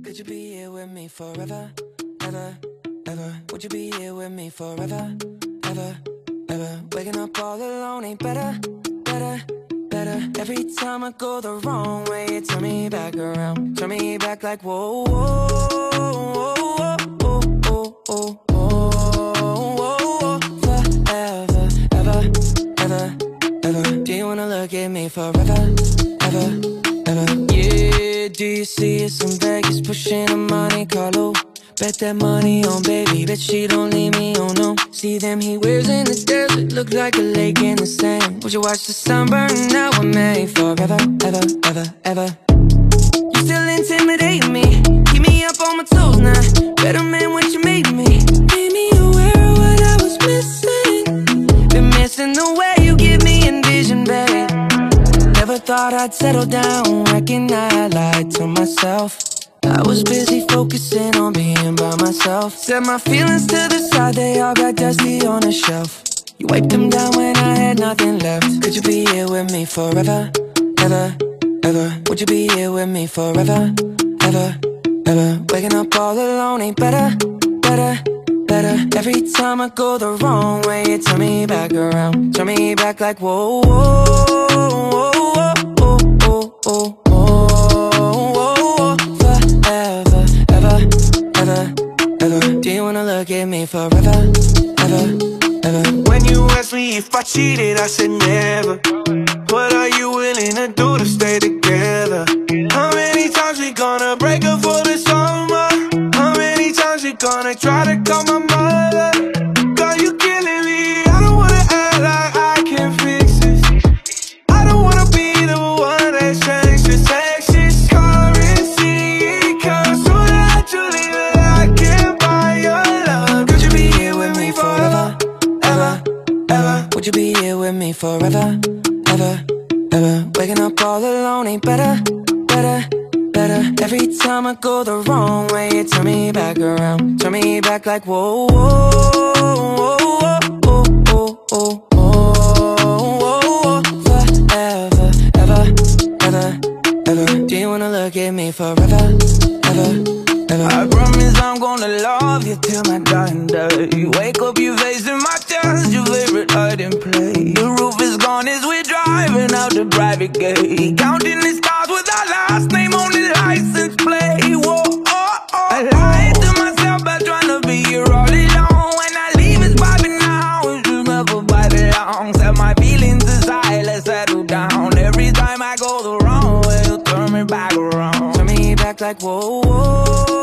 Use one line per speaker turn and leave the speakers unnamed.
Could you be here with me forever, ever, ever? Would you be here with me forever, ever, ever? Waking up all alone ain't better, better, better. Every time I go the wrong way, you turn me back around. Turn me back like whoa, whoa, whoa, whoa, whoa, whoa, whoa, whoa. Forever, ever, ever, ever. Do you wanna look at me forever, ever, ever? Yeah, do you see us in Vegas pushing a Monte Carlo? Bet that money on baby, bet she don't leave me, oh no. See them heat waves in the desert, look like a lake in the sand. Would you watch the sun burn? Now we're made forever, ever, ever, ever. You still intimidate me, keep me up on my toes now. Better man what you made me. Made me aware of what I was missing. Been missing the way you give me envision, babe. Never thought I'd settle down, reckon I lied to myself. I was busy focusing on being by myself. Set my feelings to the side, they all got dusty on a shelf. You wiped them down when I had nothing left. Could you be here with me forever, ever, ever? Would you be here with me forever, ever, ever? Waking up all alone ain't better, better, better. Every time I go the wrong way, you turn me back around. Turn me back like whoa, whoa, whoa, whoa, whoa, whoa, whoa. Do you wanna look at me forever, ever, ever?
When you asked me if I cheated, I said never. What are you willing to do to stay together? How many times we gonna break up for the summer? How many times we gonna try to call my mother? Girl, you killing me. I don't wanna act like I can fix this. I don't wanna be the one that changes your sexist currency. It comes so naturally that I can't buy your love. Could you be here with me forever, ever, ever?
Would you be here with me forever, ever, ever? Waking up all alone ain't better, better, better. Every time I go the wrong way, you turn me back around. Turn me back like whoa, whoa, whoa, whoa, whoa, whoa, whoa. Forever, ever, ever, ever. Do you wanna look at me forever, ever, ever?
I promise I'm gonna love you till my dying day. You wake up, you facing my chest, your favorite hiding place. The roof is gone as we're driving out the private gate. Counting the stars with our last name on the license plate. Whoa, oh, oh. I lied to myself by trying to be here all alone. When I leave, it's vibing now, it's just never by the long. Set my feelings aside, let's settle down. Every time I go the wrong way, you turn me back around.
Turn me back like whoa, whoa.